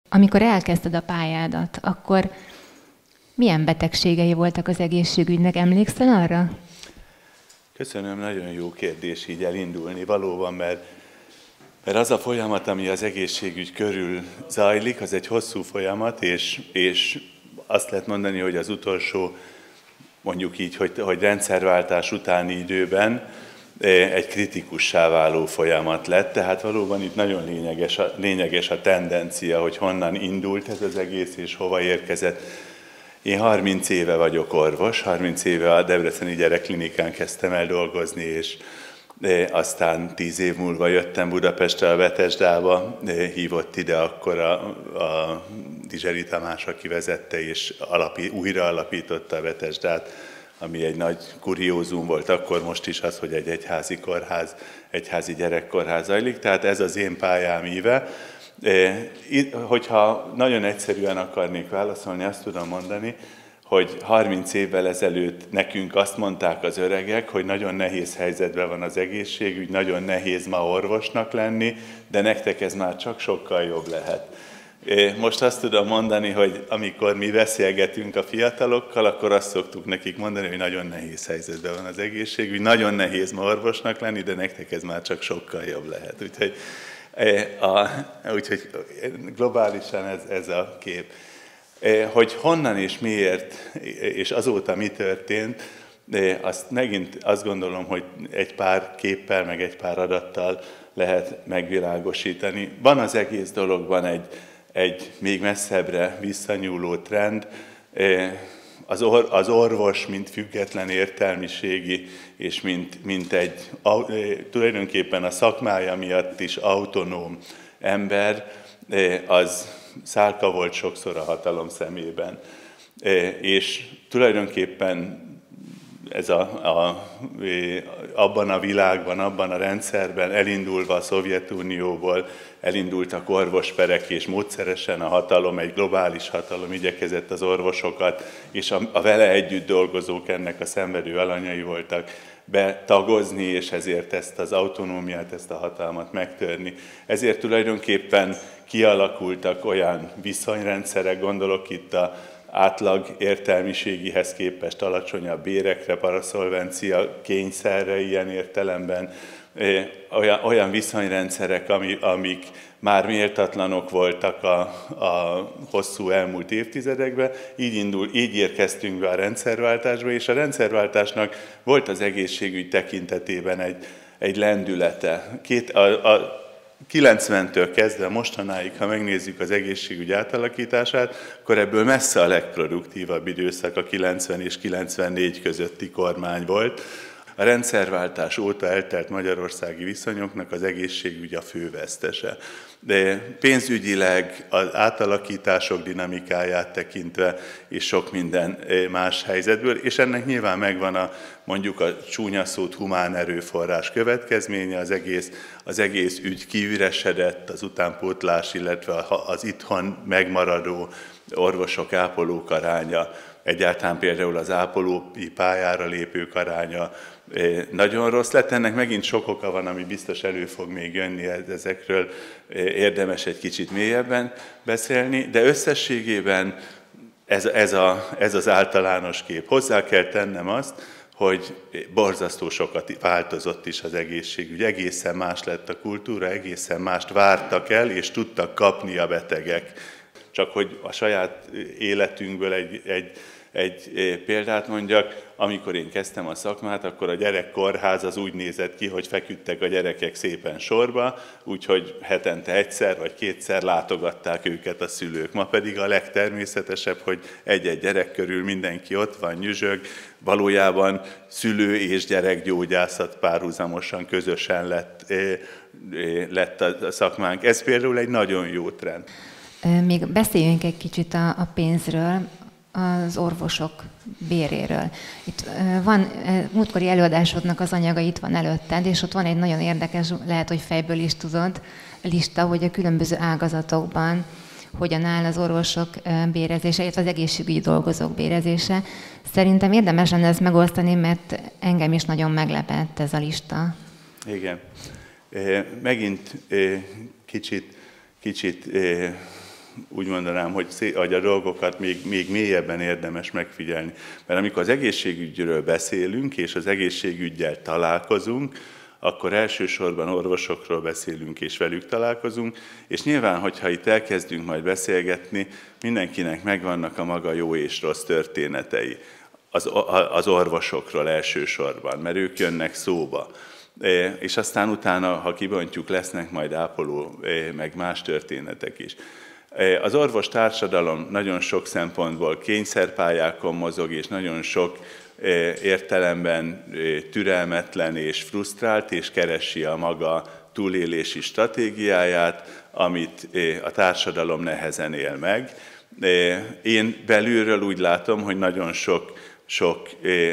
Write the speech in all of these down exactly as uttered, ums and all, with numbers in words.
Amikor elkezdted a pályádat, akkor milyen betegségei voltak az egészségügynek? Emlékszel arra? Köszönöm, nagyon jó kérdés így elindulni valóban, mert, mert az a folyamat, ami az egészségügy körül zajlik, az egy hosszú folyamat, és, és azt lehet mondani, hogy az utolsó, mondjuk így, hogy, hogy rendszerváltás utáni időben egy kritikussá váló folyamat lett, tehát valóban itt nagyon lényeges a, lényeges a tendencia, hogy honnan indult ez az egész, és hova érkezett. Én harminc éve vagyok orvos, harminc éve a Debreceni Gyerekklinikán kezdtem el dolgozni, és aztán tíz év múlva jöttem Budapestre a Betesdába, hívott ide akkor a, a Dizseri Tamás, aki vezette, és alapi, újra alapította a Betesdát, ami egy nagy kuriózum volt akkor, most is az, hogy egy egyházi kórház, egyházi gyerekkórház zajlik, tehát ez az én pályám íve. Hogyha nagyon egyszerűen akarnék válaszolni, azt tudom mondani, hogy harminc évvel ezelőtt nekünk azt mondták az öregek, hogy nagyon nehéz helyzetben van az egészségügy, nagyon nehéz ma orvosnak lenni, de nektek ez már csak sokkal jobb lehet. Most azt tudom mondani, hogy amikor mi beszélgetünk a fiatalokkal, akkor azt szoktuk nekik mondani, hogy nagyon nehéz helyzetben van az egészségügy, nagyon nehéz ma orvosnak lenni, de nektek ez már csak sokkal jobb lehet. Úgyhogy, a, úgyhogy globálisan ez, ez a kép. Hogy honnan és miért, és azóta mi történt, azt megint azt gondolom, hogy egy pár képpel, meg egy pár adattal lehet megvilágosítani. Van az egész dologban egy, egy még messzebbre visszanyúló trend, az, or, az orvos, mint független értelmiségi, és mint, mint egy tulajdonképpen a szakmája miatt is autonóm ember, az szálka volt sokszor a hatalom szemében. És tulajdonképpen ez a, a, abban a világban, abban a rendszerben elindulva a Szovjetunióból elindultak orvosperek, és módszeresen a hatalom, egy globális hatalom igyekezett az orvosokat, és a, a vele együtt dolgozók ennek a szenvedő alanyai voltak, betagozni, és ezért ezt az autonómiát, ezt a hatalmat megtörni. Ezért tulajdonképpen kialakultak olyan viszonyrendszerek, gondolok itt a átlag értelmiségihez képest alacsonyabb bérekre, paraszolvencia kényszerre ilyen értelemben, olyan, olyan viszonyrendszerek, ami, amik már méltatlanok voltak a, a hosszú elmúlt évtizedekben, így, indul, így érkeztünk be a rendszerváltásba, és a rendszerváltásnak volt az egészségügy tekintetében egy, egy lendülete. Két, a, a kilencventől kezdve mostanáig, ha megnézzük az egészségügy átalakítását, akkor ebből messze a legproduktívabb időszak a kilencven és kilencvennégy közötti kormány volt. A rendszerváltás óta eltelt magyarországi viszonyoknak az egészségügy a fő vesztese. De pénzügyileg az átalakítások dinamikáját tekintve és sok minden más helyzetből, és ennek nyilván megvan a, mondjuk a csúnya szót humán erőforrás következménye, az egész, az egész ügy kiüresedett, az utánpótlás, illetve az itthon megmaradó orvosok, ápolók aránya, egyáltalán például az ápolói pályára lépők aránya nagyon rossz lett. Ennek megint sok oka van, ami biztos elő fog még jönni, ezekről érdemes egy kicsit mélyebben beszélni, de összességében ez, ez, a, ez az általános kép. Hozzá kell tennem azt, hogy borzasztó sokat változott is az egészségügy. Egészen más lett a kultúra, egészen mást vártak el, és tudtak kapni a betegek. Csak hogy a saját életünkből egy, egy, egy példát mondjak, amikor én kezdtem a szakmát, akkor a gyerekkórház az úgy nézett ki, hogy feküdtek a gyerekek szépen sorba, úgyhogy hetente egyszer vagy kétszer látogatták őket a szülők. Ma pedig a legtermészetesebb, hogy egy-egy gyerek körül mindenki ott van, nyüzsög, valójában szülő és gyerekgyógyászat párhuzamosan, közösen lett, lett a szakmánk. Ez például egy nagyon jó trend. Még beszéljünk egy kicsit a, a pénzről, az orvosok béréről. Itt van, múltkori előadásodnak az anyaga itt van előtted, és ott van egy nagyon érdekes, lehet, hogy fejből is tudod, lista, hogy a különböző ágazatokban hogyan áll az orvosok bérezése, illetve az egészségügyi dolgozók bérezése. Szerintem érdemes lenne ezt megosztani, mert engem is nagyon meglepett ez a lista. Igen. Megint kicsit, kicsit úgy mondanám, hogy, szé, hogy a dolgokat még, még mélyebben érdemes megfigyelni. Mert amikor az egészségügyről beszélünk, és az egészségüggyel találkozunk, akkor elsősorban orvosokról beszélünk, és velük találkozunk, és nyilván, hogyha itt elkezdünk majd beszélgetni, mindenkinek megvannak a maga jó és rossz történetei. Az, az orvosokról elsősorban, mert ők jönnek szóba. És aztán utána, ha kibontjuk, lesznek majd ápoló, meg más történetek is. Az orvos társadalom nagyon sok szempontból kényszerpályákon mozog, és nagyon sok értelemben türelmetlen és frusztrált, és keresi a maga túlélési stratégiáját, amit a társadalom nehezen él meg. Én belülről úgy látom, hogy nagyon sok, sok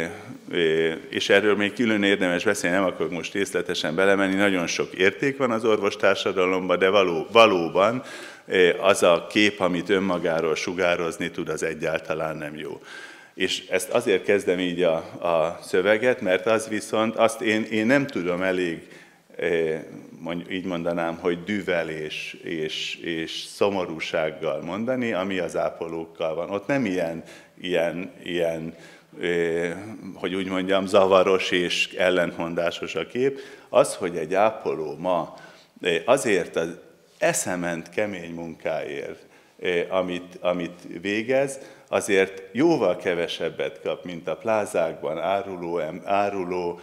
és erről még külön érdemes beszélni, nem akarok most részletesen belemenni, nagyon sok érték van az orvostársadalomban, de való, valóban az a kép, amit önmagáról sugározni tud, az egyáltalán nem jó. És ezt azért kezdem így a, a szöveget, mert az viszont, azt én, én nem tudom elég, mondj, így mondanám, hogy düvel és, és, és szomorúsággal mondani, ami az ápolókkal van. Ott nem ilyen, ilyen, ilyen hogy úgy mondjam, zavaros és ellentmondásos a kép. Az, hogy egy ápoló ma azért az eszement kemény munkáért, amit, amit végez, azért jóval kevesebbet kap, mint a plázákban áruló, áruló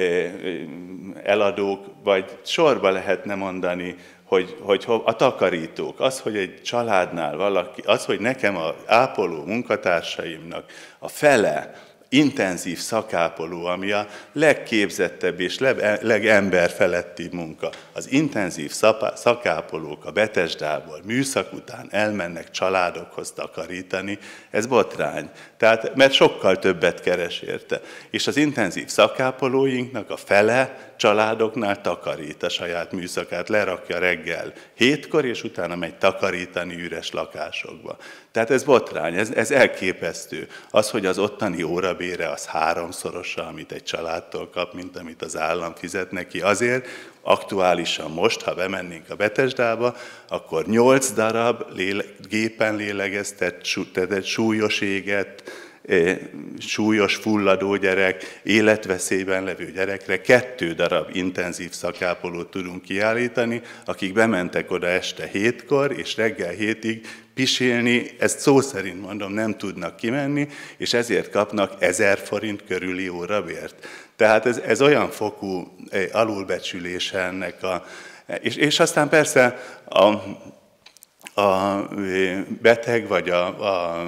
eladók, vagy sorba lehetne mondani, hogy, hogy a takarítók, az, hogy egy családnál valaki, az, hogy nekem az ápoló munkatársaimnak a fele intenzív szakápoló, ami a legképzettebb és legemberfelettibb munka. Az intenzív szakápolók a Betesdából műszak után elmennek családokhoz takarítani, ez botrány. Tehát, mert sokkal többet keres érte. És az intenzív szakápolóinknak a fele családoknál takarít a saját műszakát, lerakja reggel hétkor, és utána megy takarítani üres lakásokba. Tehát ez botrány, ez, ez elképesztő. Az, hogy az ottani órabére az háromszorosa, amit egy családtól kap, mint amit az állam fizet neki, azért aktuálisan most, ha bemennénk a Betesdába, akkor nyolc darab léle, gépen lélegeztetett, súlyos égett, súlyos fulladó gyerek, életveszélyben levő gyerekre kettő darab intenzív szakápolót tudunk kiállítani, akik bementek oda este hétkor, és reggel hétig pisilni, ezt szó szerint mondom, nem tudnak kimenni, és ezért kapnak ezer forint körüli órabért. Tehát ez, ez olyan fokú alulbecsülése ennek a... És, és aztán persze a, a beteg, vagy a, a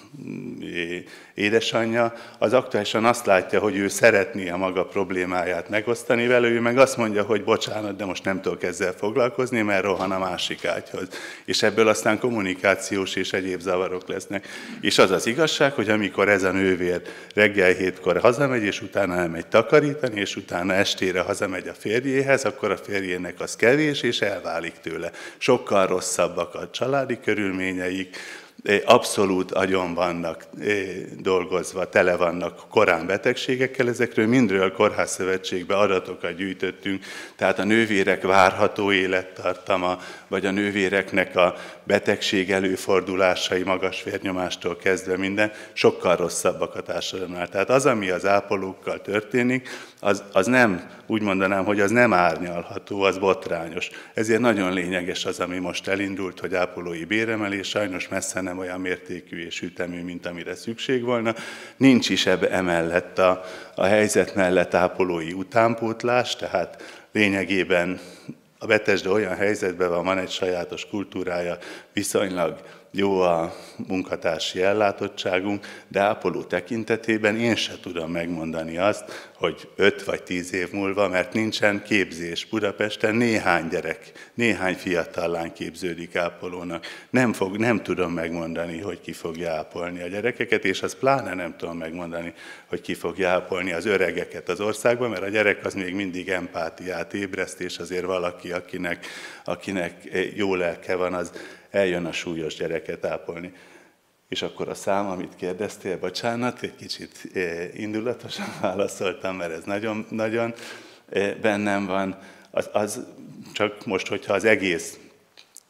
édesanyja, az aktuálisan azt látja, hogy ő szeretné a maga problémáját megosztani vele, ő meg azt mondja, hogy bocsánat, de most nem tudok ezzel foglalkozni, mert rohan a másik ágyhoz. És ebből aztán kommunikációs és egyéb zavarok lesznek. És az az igazság, hogy amikor ez a nővér reggel hétkor hazamegy, és utána elmegy takarítani, és utána estére hazamegy a férjéhez, akkor a férjének az kevés, és elválik tőle. Sokkal rosszabbak a családi körülményeik, abszolút agyon vannak dolgozva, tele vannak korán betegségekkel, ezekről mindről Kórházszövetségbe adatokat gyűjtöttünk, tehát a nővérek várható élettartama, vagy a nővéreknek a betegség előfordulásai, magas vérnyomástól kezdve minden, sokkal rosszabbak a társadalomnál. Tehát az, ami az ápolókkal történik, az, az nem, úgy mondanám, hogy az nem árnyalható, az botrányos. Ezért nagyon lényeges az, ami most elindult, hogy ápolói béremelés, sajnos messze nem olyan mértékű és ütemű, mint amire szükség volna. Nincs is ebbe emellett a, a helyzet mellett ápolói utánpótlás, tehát lényegében a Betesda olyan helyzetben van, van egy sajátos kultúrája, viszonylag jó a munkatársi ellátottságunk, de ápoló tekintetében én se tudom megmondani azt, hogy öt vagy tíz év múlva, mert nincsen képzés Budapesten, néhány gyerek, néhány fiatal lány képződik ápolónak. Nem, fog, nem tudom megmondani, hogy ki fogja ápolni a gyerekeket, és az pláne nem tudom megmondani, hogy ki fogja ápolni az öregeket az országban, mert a gyerek az még mindig empátiát ébreszt, és azért valaki, akinek, akinek jó lelke van, az eljön a súlyos gyereket ápolni. És akkor a szám, amit kérdeztél, bocsánat, egy kicsit indulatosan válaszoltam, mert ez nagyon, nagyon bennem van. Az, az csak most, hogyha az egész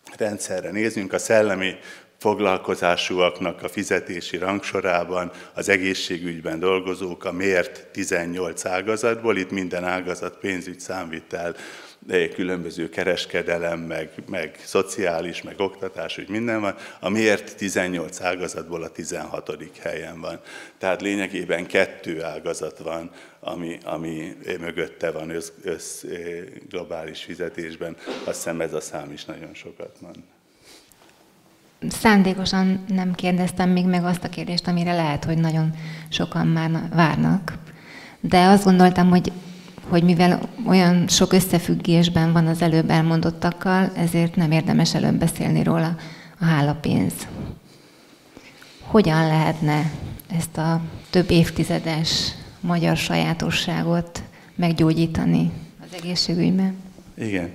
rendszerre nézünk, a szellemi foglalkozásúaknak a fizetési rangsorában az egészségügyben dolgozók a mért tizennyolc ágazatból, itt minden ágazat pénzügy, számvitel, különböző kereskedelem, meg, meg szociális, meg oktatás, úgy minden van, a mért tizennyolc ágazatból a tizenhatodik helyen van. Tehát lényegében kettő ágazat van, ami, ami mögötte van össz, össz globális fizetésben. Azt hiszem ez a szám is nagyon sokat mond. Szándékosan nem kérdeztem még meg azt a kérdést, amire lehet, hogy nagyon sokan már várnak. De azt gondoltam, hogy, hogy mivel olyan sok összefüggésben van az előbb elmondottakkal, ezért nem érdemes előbb beszélni róla, a hálapénz. Hogyan lehetne ezt a több évtizedes magyar sajátosságot meggyógyítani az egészségügyben? Igen.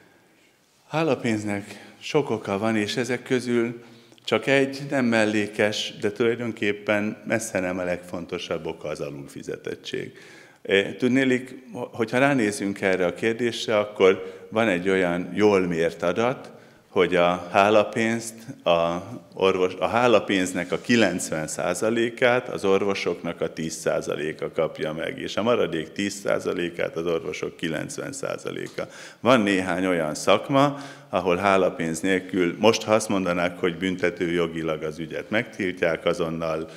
Hálapénznek sok oka van, és ezek közül csak egy nem mellékes, de tulajdonképpen messze nem a legfontosabb oka az alulfizetettség. Tudnélik, hogyha ránézünk erre a kérdésre, akkor van egy olyan jól mért adat, hogy a hálapénzt, a, orvos, a hálapénznek a kilencven százalékát az orvosoknak a tíz százaléka kapja meg, és a maradék tíz százalékát az orvosok kilencven százaléka. Van néhány olyan szakma, ahol hálapénz nélkül, most ha azt mondanák, hogy büntető jogilag az ügyet megtiltják, azonnal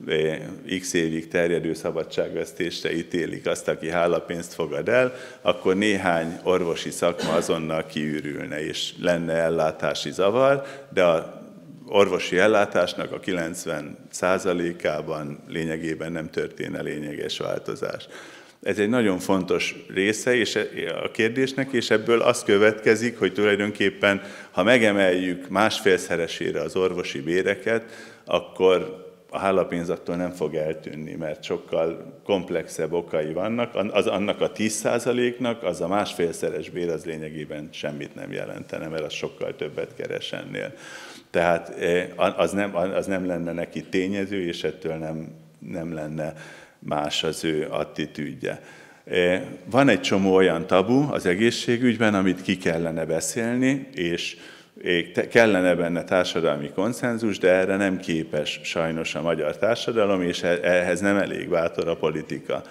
x évig terjedő szabadságvesztésre ítélik azt, aki hálapénzt fogad el, akkor néhány orvosi szakma azonnal kiürülne, és lenne ellátási zavar, de a orvosi ellátásnak a kilencven százalékában lényegében nem történne lényeges változás. Ez egy nagyon fontos része és a kérdésnek, és ebből az következik, hogy tulajdonképpen, ha megemeljük másfélszeresére az orvosi béreket, akkor a hálapénz attól nem fog eltűnni, mert sokkal komplexebb okai vannak. Az, annak a tíz százaléknak az a másfélszeres bér az lényegében semmit nem jelentene, mert az sokkal többet keres ennél. Tehát az nem, az nem lenne neki tényező, és ettől nem, nem lenne más az ő attitűdje. Van egy csomó olyan tabu az egészségügyben, amit ki kellene beszélni, és kellene benne társadalmi konszenzus, de erre nem képes sajnos a magyar társadalom, és ehhez nem elég bátor a politika.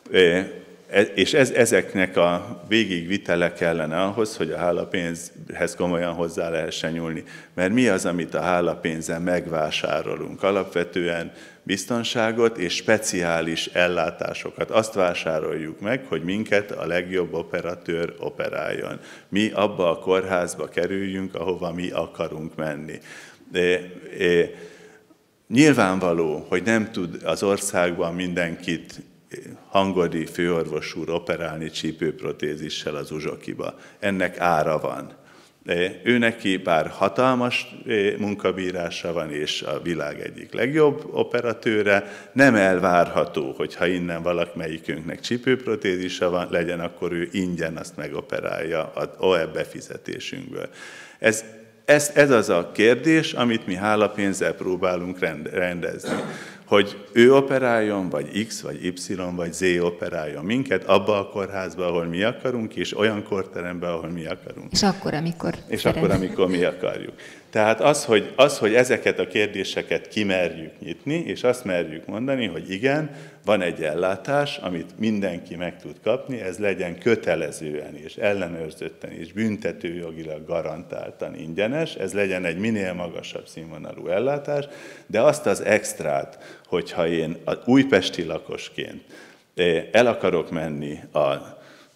És ez, ezeknek a végigvitele kellene ahhoz, hogy a hálapénzhez komolyan hozzá lehessen nyúlni. Mert mi az, amit a hálapénzen megvásárolunk? Alapvetően biztonságot és speciális ellátásokat. Azt vásároljuk meg, hogy minket a legjobb operatőr operáljon. Mi abba a kórházba kerüljünk, ahova mi akarunk menni. De, de, nyilvánvaló, hogy nem tud az országban mindenkit Hangodi főorvos úr operálni csípőprotézissel az uzsokiba. Ennek ára van. Ő neki bár hatalmas munkabírása van, és a világ egyik legjobb operatőre, nem elvárható, hogy ha innen valamelyikünknek csípőprotézise van, legyen, akkor ő ingyen azt megoperálja az o e befizetésünkből. Ez, ez, ez az a kérdés, amit mi hálapénzzel próbálunk rendezni. Hogy ő operáljon, vagy X, vagy Y, vagy Z operáljon minket abba a kórházba, ahol mi akarunk, és olyan kórterembe, ahol mi akarunk. És akkor, amikor És szeret. akkor, amikor mi akarjuk. Tehát az hogy, az, hogy ezeket a kérdéseket kimerjük nyitni, és azt merjük mondani, hogy igen, van egy ellátás, amit mindenki meg tud kapni, ez legyen kötelezően és ellenőrzötten és büntetőjogilag garantáltan ingyenes, ez legyen egy minél magasabb színvonalú ellátás, de azt az extrát, hogyha én az újpesti lakosként el akarok menni a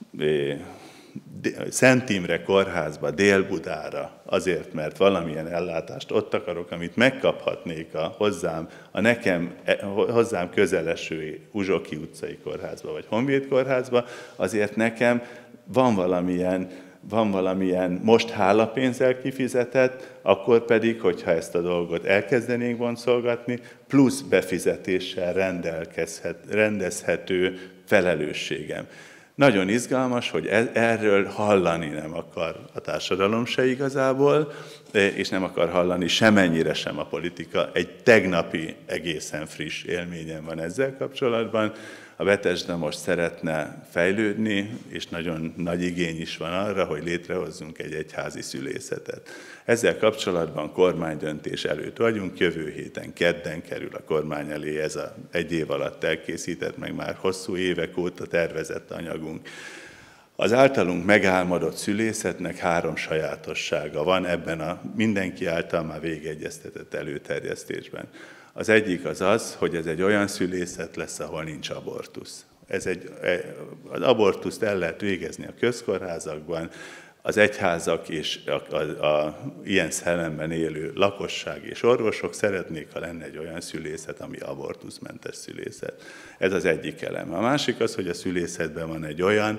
Szent Imre kórházba, Dél-Budára, azért, mert valamilyen ellátást ott akarok, amit megkaphatnék a hozzám, a nekem, hozzám közeleső Uzsoki utcai kórházba, vagy Honvéd kórházba, azért nekem van valamilyen, van valamilyen most hálapénzzel kifizetett, akkor pedig, hogyha ezt a dolgot elkezdenénk boncolgatni, plusz befizetéssel rendezhető felelősségem. Nagyon izgalmas, hogy erről hallani nem akar a társadalom se igazából, és nem akar hallani semennyire sem a politika. Egy tegnapi egészen friss élményem van ezzel kapcsolatban. A Bethesda most szeretne fejlődni, és nagyon nagy igény is van arra, hogy létrehozzunk egy egyházi szülészetet. Ezzel kapcsolatban kormánydöntés előtt vagyunk, jövő héten kedden kerül a kormány elé ez a egy év alatt elkészített, meg már hosszú évek óta tervezett anyagunk. Az általunk megálmodott szülészetnek három sajátossága van ebben a mindenki által már végegyeztetett előterjesztésben. Az egyik az az, hogy ez egy olyan szülészet lesz, ahol nincs abortusz. Ez egy, az abortuszt el lehet végezni a közkórházakban, az egyházak és a, a, a ilyen szellemben élő lakosság és orvosok szeretnék, ha lenne egy olyan szülészet, ami abortuszmentes szülészet. Ez az egyik elem. A másik az, hogy a szülészetben van egy olyan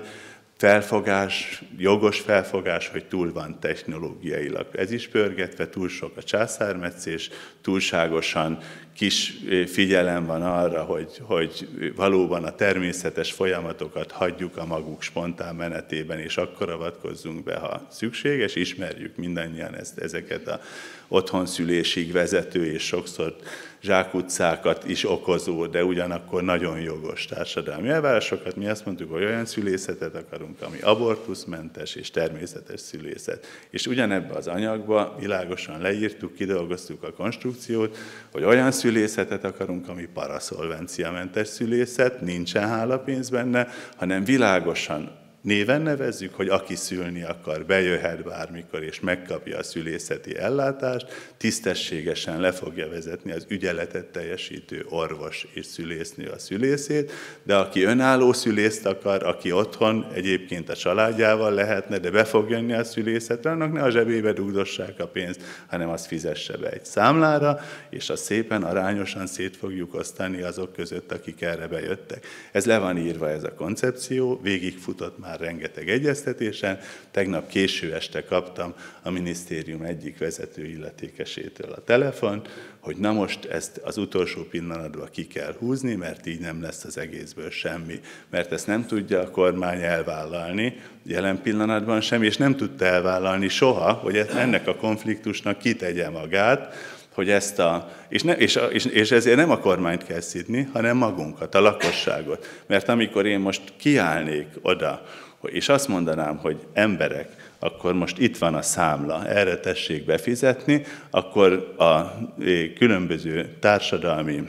felfogás, jogos felfogás, hogy túl van technológiailag ez is pörgetve, túl sok a császármetszés, túlságosan kis figyelem van arra, hogy, hogy valóban a természetes folyamatokat hagyjuk a maguk spontán menetében, és akkor avatkozzunk be, ha szükséges. Ismerjük mindannyian ezt, ezeket a otthonszülésig vezető és sokszor zsákutcákat is okozó, de ugyanakkor nagyon jogos társadalmi elvárásokat. Mi azt mondtuk, hogy olyan szülészetet akarunk, ami abortuszmentes és természetes szülészet. És ugyanebben az anyagban világosan leírtuk, kidolgoztuk a konstrukciót, hogy olyan szülészetet akarunk, ami paraszolvenciamentes szülészet, nincsen hálapénz benne, hanem világosan néven nevezzük, hogy aki szülni akar, bejöhet bármikor, és megkapja a szülészeti ellátást, tisztességesen le fogja vezetni az ügyeletet teljesítő orvos és szülésznő a szülészét, de aki önálló szülészt akar, aki otthon egyébként a családjával lehetne, de be fog jönni a szülészetre, annak ne a zsebébe dugdossák a pénzt, hanem azt fizesse be egy számlára, és azt szépen arányosan szét fogjuk osztani azok között, akik erre bejöttek. Ez le van írva, ez a koncepció, végigfutott már rengeteg egyeztetésen. Tegnap késő este kaptam a minisztérium egyik vezető illetékesétől a telefont, hogy na most ezt az utolsó pillanatban ki kell húzni, mert így nem lesz az egészből semmi. Mert ezt nem tudja a kormány elvállalni, jelen pillanatban sem, és nem tudta elvállalni soha, hogy ennek a konfliktusnak kitegye magát, hogy ezt a, és, ne, és, és, és ezért nem a kormányt kell szidni, hanem magunkat, a lakosságot. Mert amikor én most kiállnék oda, és azt mondanám, hogy emberek, akkor most itt van a számla, erre tessék befizetni, akkor a különböző társadalmi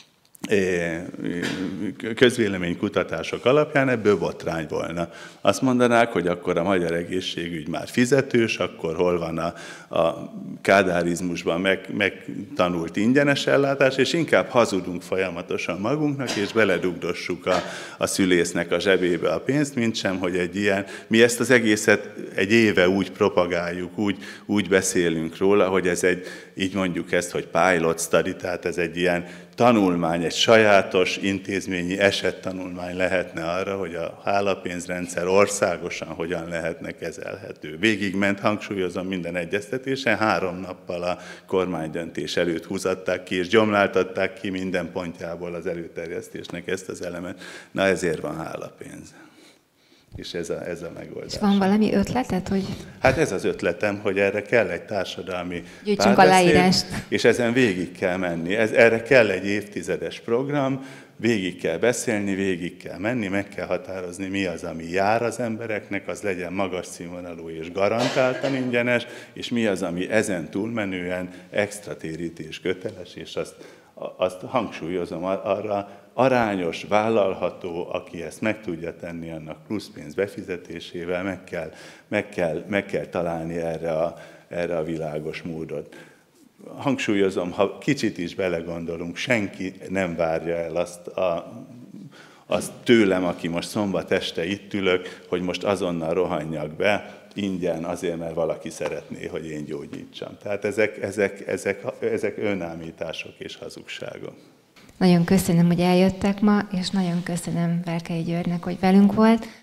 közvéleménykutatások alapján ebből botrány volna. Azt mondanák, hogy akkor a magyar egészségügy már fizetős, akkor hol van a, a kádárizmusban meg, megtanult ingyenes ellátás, és inkább hazudunk folyamatosan magunknak, és beledugdossuk a, a szülésznek a zsebébe a pénzt, mint sem, hogy egy ilyen, mi ezt az egészet egy éve úgy propagáljuk, úgy, úgy beszélünk róla, hogy ez egy, így mondjuk ezt, hogy pilot study, tehát ez egy ilyen tanulmány, egy sajátos intézményi esettanulmány lehetne arra, hogy a hálapénzrendszer országosan hogyan lehetne kezelhető. Végigment, hangsúlyozom, minden egyeztetésen, három nappal a kormánydöntés előtt húzatták ki, és gyomláltatták ki minden pontjából az előterjesztésnek ezt az elemet. Na ezért van hálapénz. És ez a, ez a megoldás. És van valami ötleted, hogy... Hát ez az ötletem, hogy erre kell egy társadalmi gyűjtsünk aláírást. És ezen végig kell menni. Ez, erre kell egy évtizedes program, végig kell beszélni, végig kell menni, meg kell határozni, mi az, ami jár az embereknek, az legyen magas színvonalú és garantáltan ingyenes, és mi az, ami ezen túlmenően extra térítés köteles, és azt, azt hangsúlyozom arra, arányos, vállalható, aki ezt meg tudja tenni, annak plusz pénz befizetésével meg kell, meg kell, meg kell találni erre a, erre a világos módot. Hangsúlyozom, ha kicsit is belegondolunk, senki nem várja el azt, a, azt tőlem, aki most szombat este itt ülök, hogy most azonnal rohanjak be, ingyen azért, mert valaki szeretné, hogy én gyógyítsam. Tehát ezek, ezek, ezek, ezek önállítások és hazugságok. Nagyon köszönöm, hogy eljöttek ma, és nagyon köszönöm Verkei Györgynek, hogy velünk volt.